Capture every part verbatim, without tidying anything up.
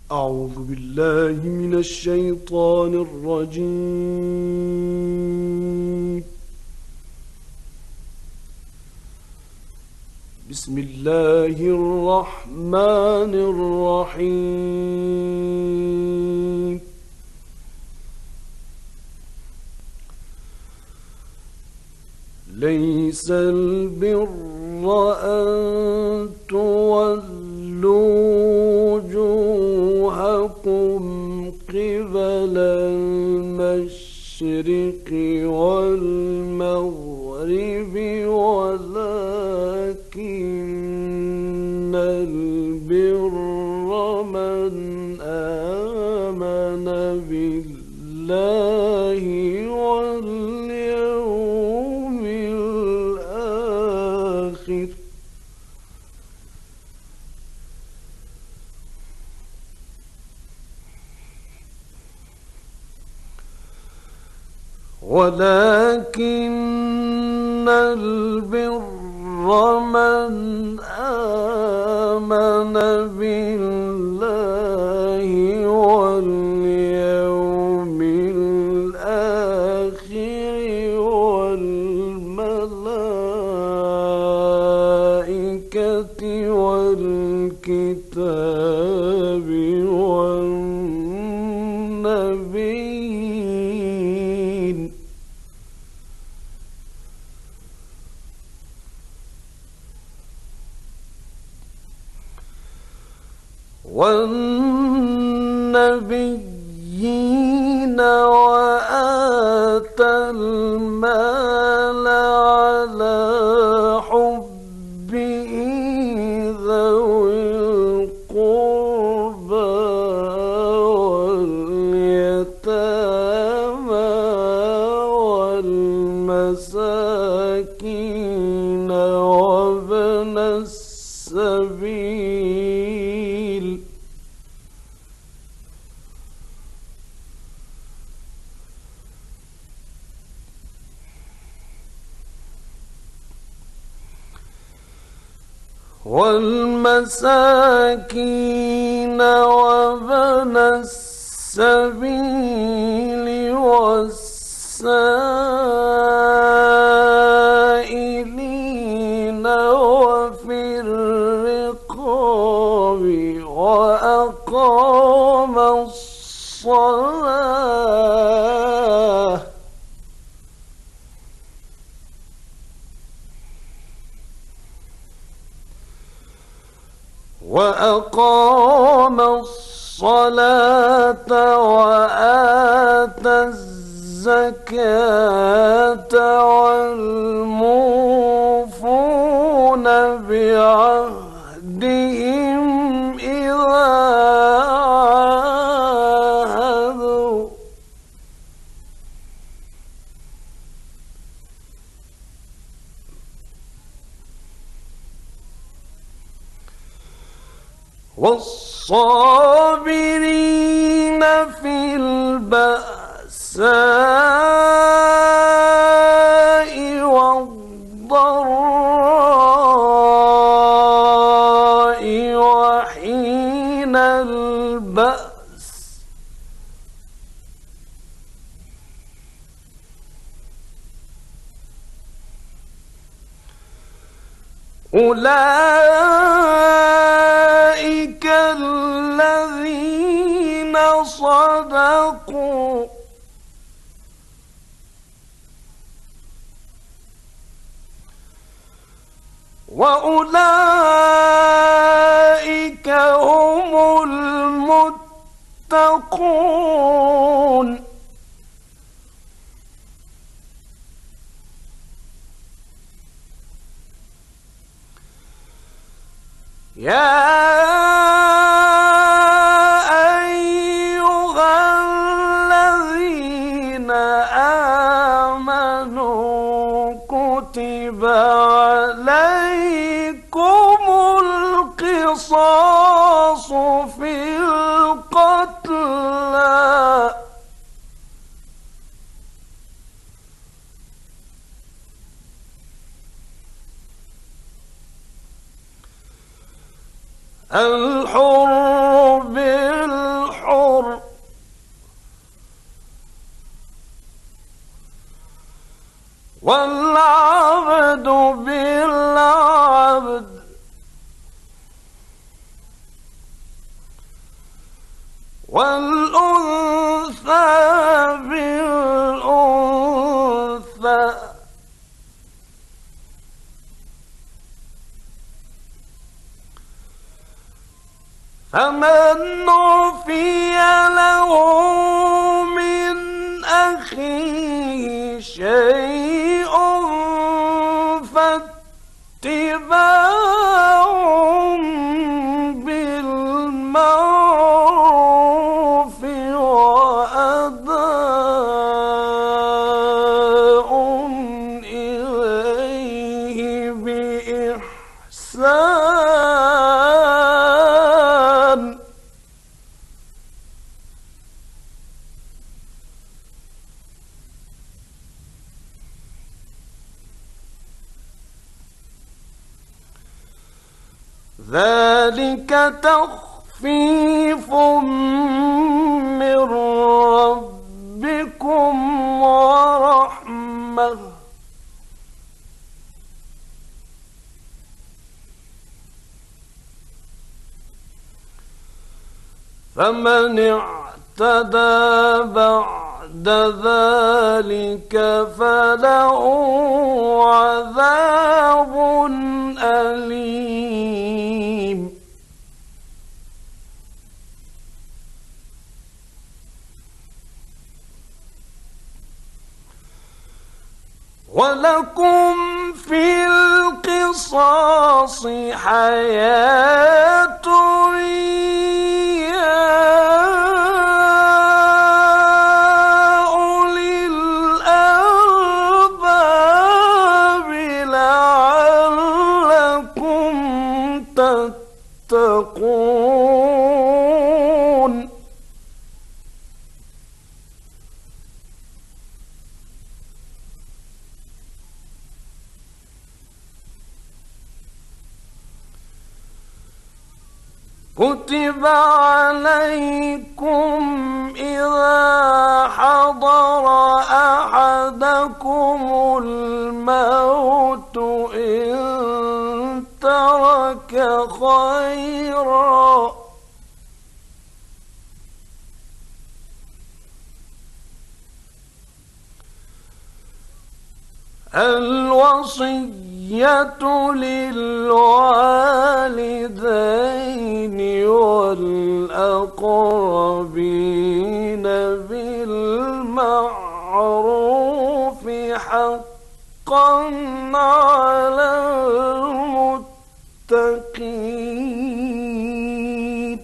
أعوذ بالله من الشيطان الرجيم. بسم الله الرحمن الرحيم. ليس البر أن تولوا وجوهكم قبل المشرق والمغرب ولكن البر من آمن بالله واليوم الآخر ولكن البر من آمن بالله واليوم الآخر والملائكة والكتاب والنبيين والنبيين وآتى المال على حبه ذوي القربى واليتامى والمساكين وابن السبيل والمساكين وابن السبيل والسائلين وفي الرقاب وأقام الصلاة وأقام الصلاة وآتى الزكاة والموفون بعهدهم إذا عاهدوا والصابرين في البأساء والضراء وحين البأس أولئك الذين صدقوا وأولئك هم المتقون يا أيها الذين آمنوا كتب عليكم القصاص في القتلى الحر بالحر والعبد بالعبد والأنثى بالأنثى فمن عفي له من أخيه شيء فاتباع بالمعروف وأداء إليه بإحسان ذلك تخفيف من ربكم ورحمة فمن اعتدى بعد ذلك فله عذاب أليم ولكم في القصاص حياة يا أولي الألباب لعلكم تتقون كتب عليكم إذا حضر أحدكم الموت إن ترك خيرا الوصية للوالدين والأقربين بالمعروف حقا على المتقين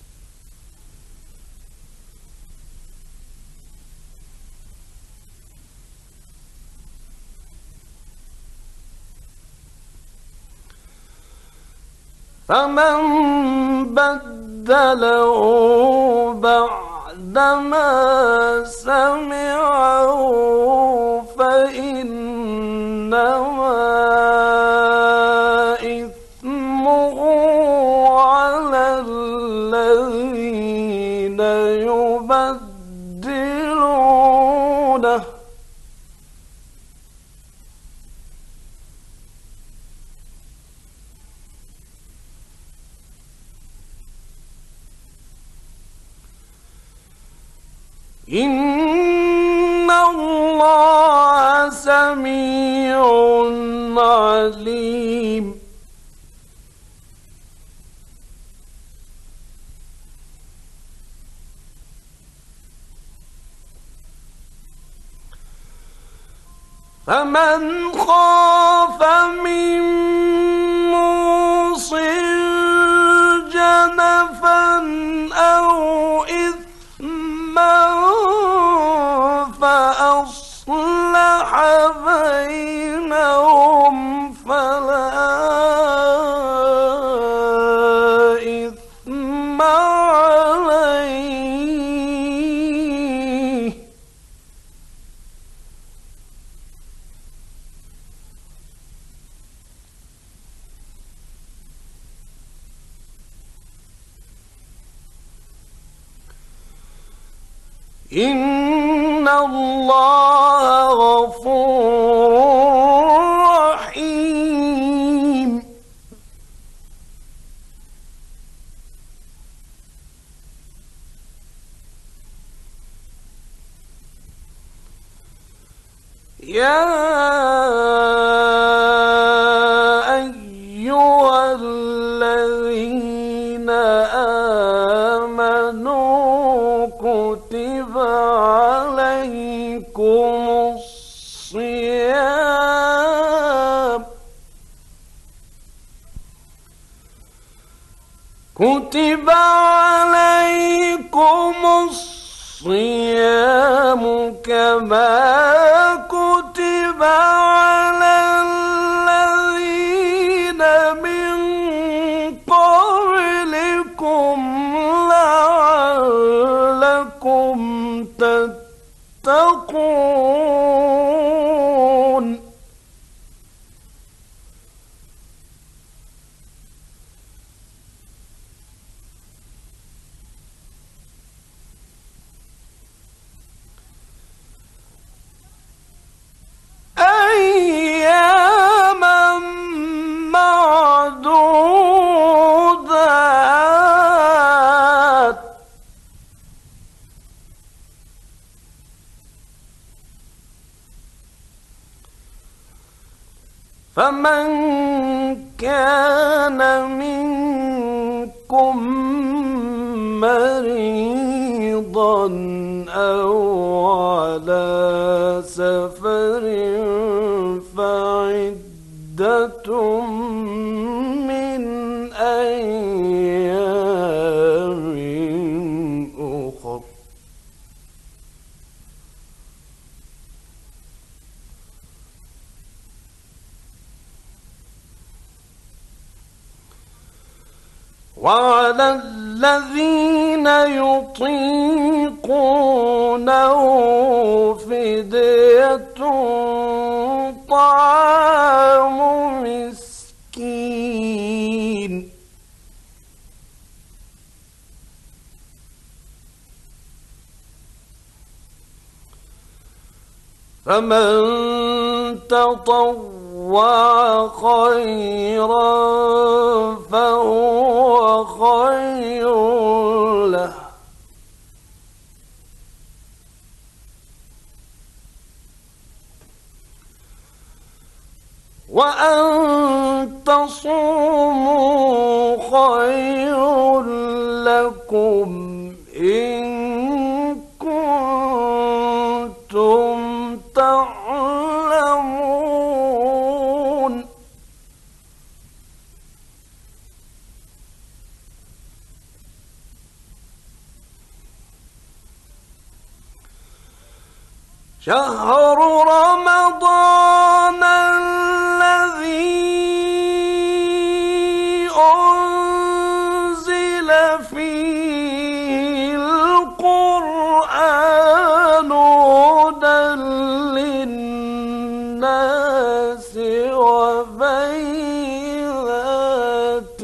فمن بدله بعدما سمعه فإنما إثمه على الذين يبدلونه إن الله سميع عليم فمن خاف من موص جنفا أو إثما فأصلح بينهم فلا إثم عليه إن الله غفور يا أيها الذين آمنوا كتب عليكم الصيام كتب عليكم الصيام كما كتب على الذين من قبلكم لعلكم تتقون. أياما معدودات فمن كان منكم مريضا أو على سفر فعدة من أيام أخر. وعلى الذين يطيقونه فدية طعام مسكين فمن تطوع خيرا فهو خير له وأن تصوموا خير لكم إن كنتم تعلمون. شهر رمضان الذي أنزل فيه القرآن هدى للناس وبينات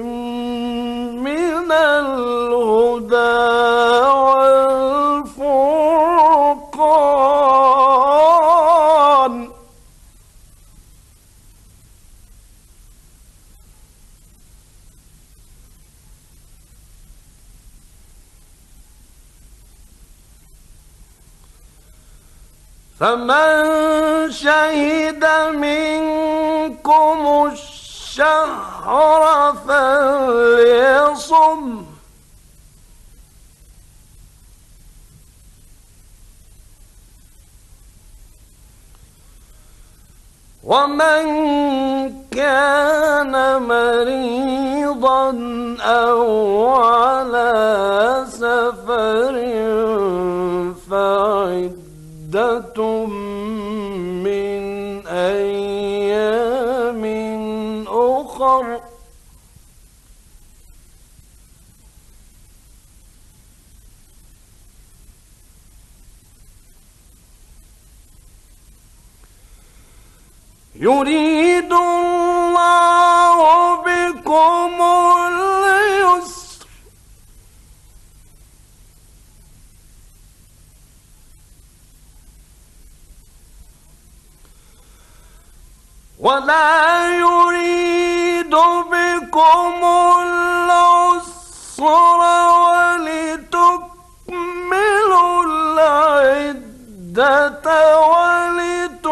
من الهدى والفرقان فمن شهد منكم الشهر فليصم ومن كان مريضا أو على سفر فعدة من أيام أخر. يريد الله بكم اليسر ولا يريد بكم العسر ولتكملوا العدة ولتكملوا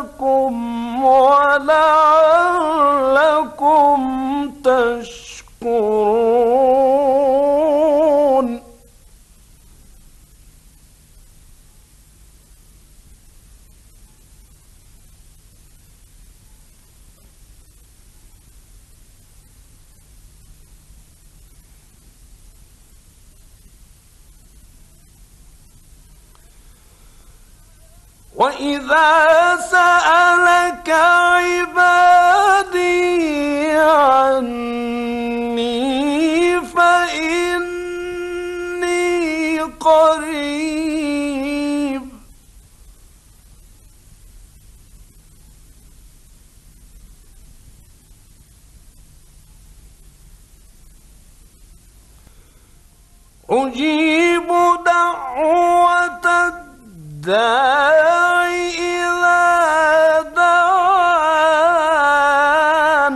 لكم ولعلكم تشكرون. وَإِذَا سَأَلَكَ عِبَادِي عَنِّي فَإِنِّي قَرِيبٌ أُجِيبُ دَعْوَةَ الدَّاعِ إِذَا دَعَانِ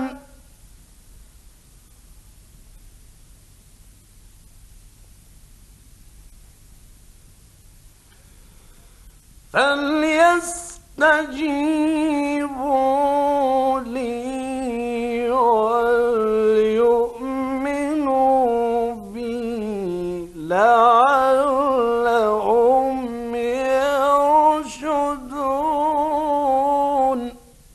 فَلْيَسْتَجِيبُوا لِي وَلْيُؤْمِنُوا بِي لَعَلَّهُمْ يَرْشُدُونَ.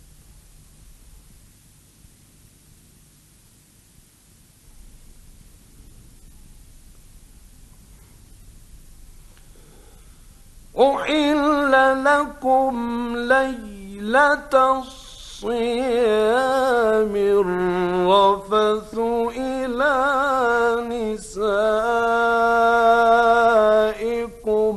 أُحِلَّ لَكُمْ لَيْلَةَ الصِّيَامِ الرَّفَثُ إِلَى نِسَائِكُمْ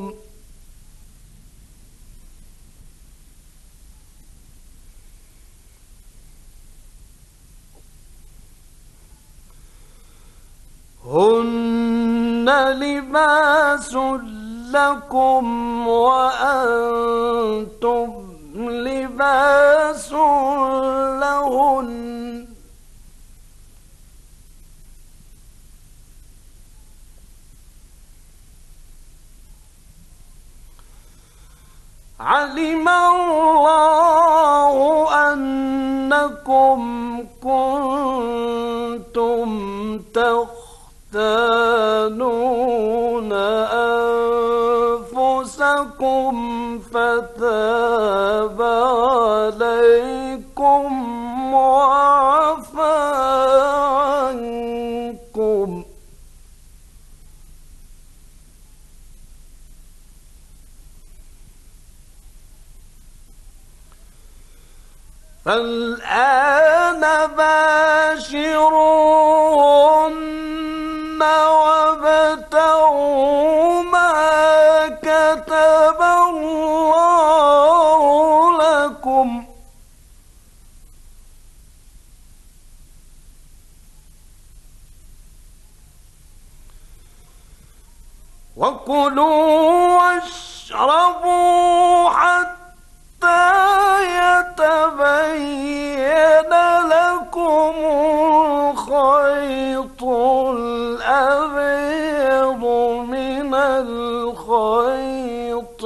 هُنَّ لِبَاسٌ لَكُمْ وَأَنْتُمْ لِبَاسٌ لَهُنَّ عَلِمَ اللَّهُ أَنَّكُمْ كُنتُمْ تَخْتَانُونَ أَنفُسَكُمْ فَتَابَ عَلَيْكُمْ وَعَفَا عَنكُمْ فَالْآنَ بَاشِرُوهُنَّ وَابْتَغُوا مَا كَتَبَ اللَّهُ لَكُمْ وَكُلُوا وَاشْرَبُوا حَتَّى يَتَبَيَّنَ لَكُمُ الْخَيْطُ الْأَبْيَضُ مِنَ الْخَيْطِ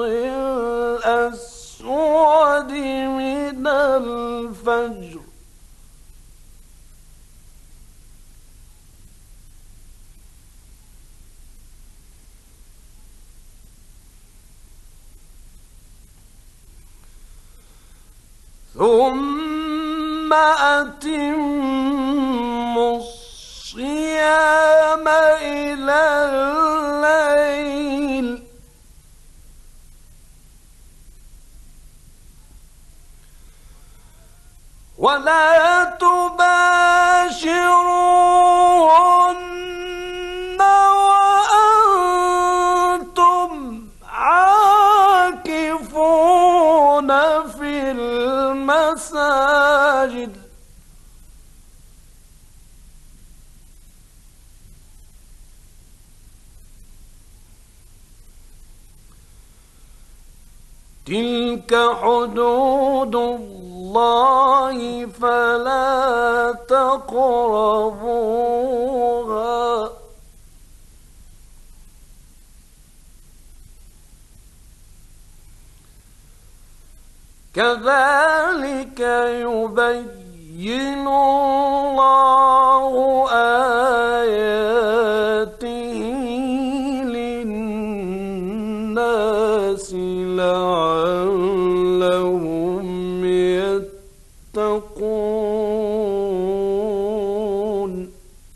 الْأَسْوَدِ مِنَ الْفَجْرِ ثُمَّ أَتِمُّوا الصِّيَامَ إِلَى اللَّيْلِ وَلَا تُبَاشِرُوهُنَّ وَأَنْتُمْ عَاكِفُونَ فِي الْمَسَاجِدِ تِلْكَ حُدُودُ اللَّهِ فَلَا تَقْرَبُوهَا كذلك يبين الله آياته للناس لعلهم يتقون.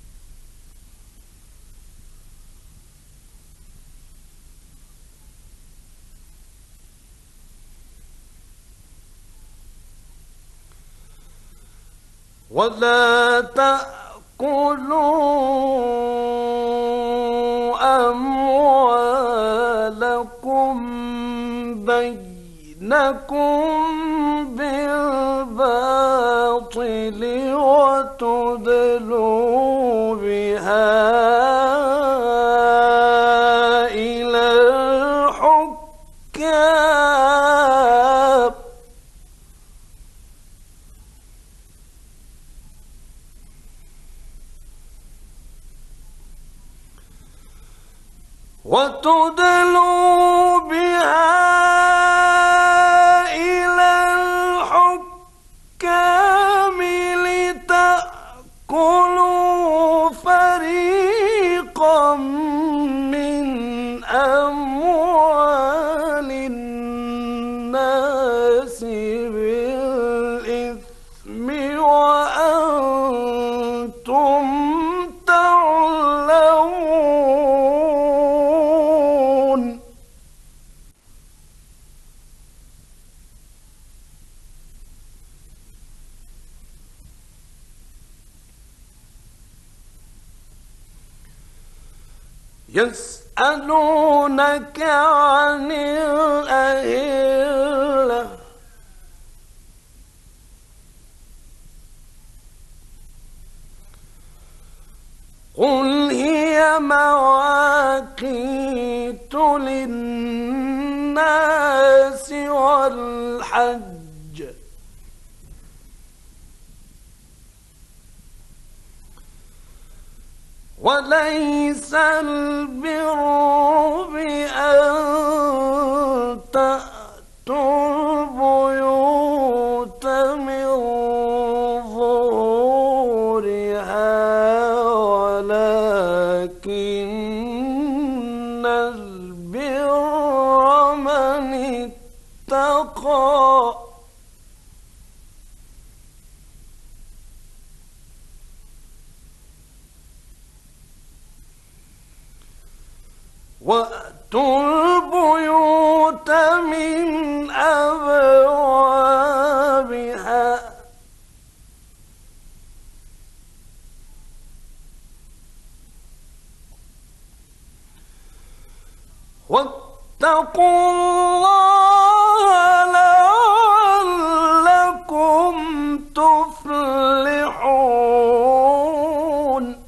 ولا تأكلوا أموالكم بينكم بالباطل وتدلوا بها إلى الحكام وتدلوا بها إلى الحكام لتأكلوا فريقا من أموال الناس بالإثم وأنتم تعلمون. يسألونك عن الأهلة قل هي مواقيت للناس والحج وليس البر بأن تأتوا البيوت من ظهورها ولكن البر من اتقى وأتوا البيوت من أبوابها واتقوا الله لعلكم تفلحون.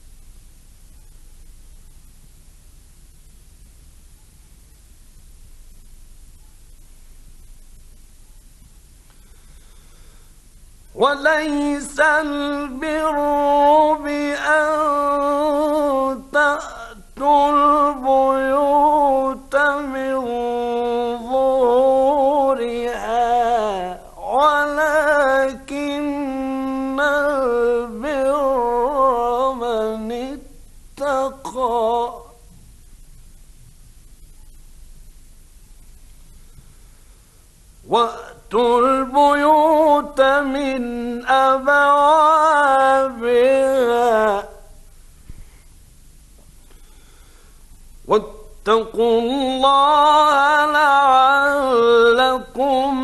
وليس البر بأن تأتوا البيوت من ظهورها ولكن البر من اتقى وأتوا البيوت من أبوابها واتقوا الله لعلكم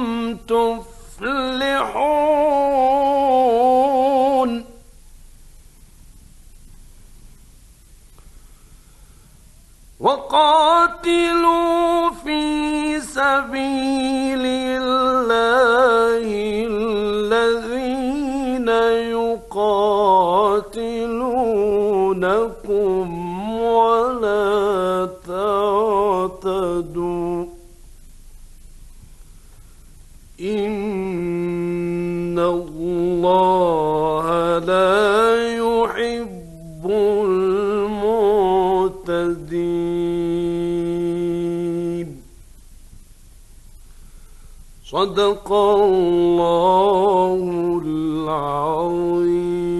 تفلحون. وقاتلوا في سبيل الله الذين يقاتلونكم ولا تعتدوا إن الله لا يحب المعتدين. صدق الله العظيم.